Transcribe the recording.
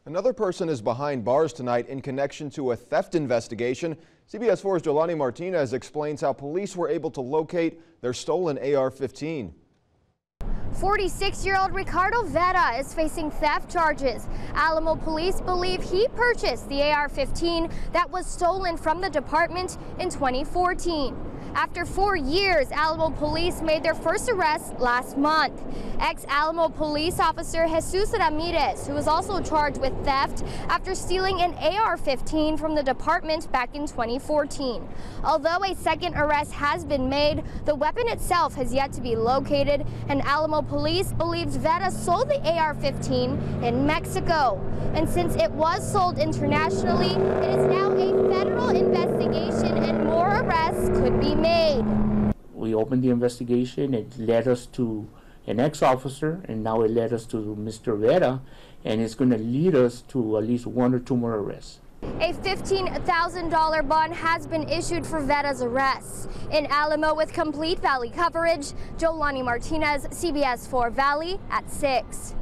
Another person is behind bars tonight in connection to a theft investigation. CBS 4's Jolani Martinez explains how police were able to locate their stolen AR-15. 46-year-old Ricardo Vera is facing theft charges. Alamo police believe he purchased the AR-15 that was stolen from the department in 2014. After 4 years, Alamo police made their first arrest last month. Ex-Alamo police officer Jesus Ramirez, who was also charged with theft after stealing an AR-15 from the department back in 2014. Although a second arrest has been made, the weapon itself has yet to be located, and Alamo police believes Vera sold the AR-15 in Mexico. And since it was sold internationally, it is now a federal investigation and more arrests could be made. We opened the investigation. It led us to an ex-officer, and now it led us to Mr. Vera, and it's going to lead us to at least 1 or 2 more arrests. A $15,000 bond has been issued for Vera's arrests. In Alamo with complete Valley coverage, Jolani Martinez, CBS 4 Valley at 6.